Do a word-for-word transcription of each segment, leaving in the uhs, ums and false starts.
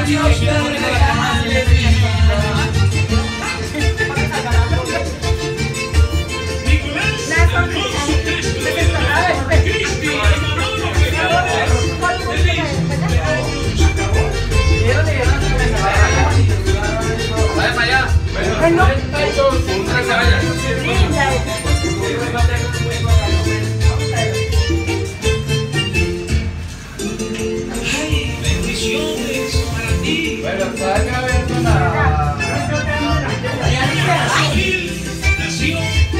Dios te regale vida. Vaya para allá. Bueno. Ay, bendiciones para ti. Bueno, está acabando la... Nació.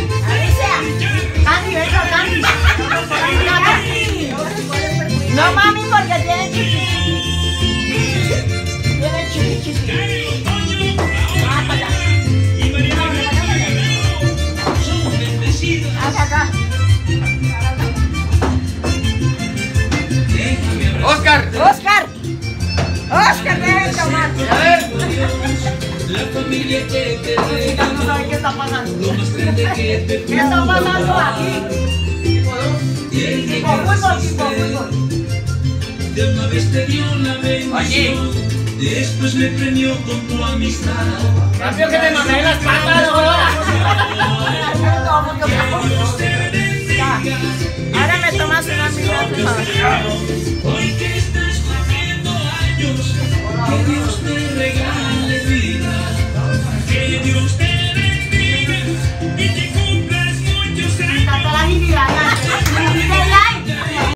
No, mami, porque tiene chiqui chiqui. Tiene chiqui chiqui. Cae el otoño, ahora y María Magdalena Guerrero son bendecidas. Hasta acá. Déjame abrazar. Oscar. Oscar. Oscar, debe tomar. A ver. La familia que te No regaló, sabe qué está pasando. lo más grande que te ¿Qué está pasando aquí? tiene Tipo fútbol, tipo fútbol. de una vez te dio la bendición, después me premió con tu amistad. Rápido que me mamé las patas, Que Dios te bendiga. Ahora me tomas una mirada. Hoy que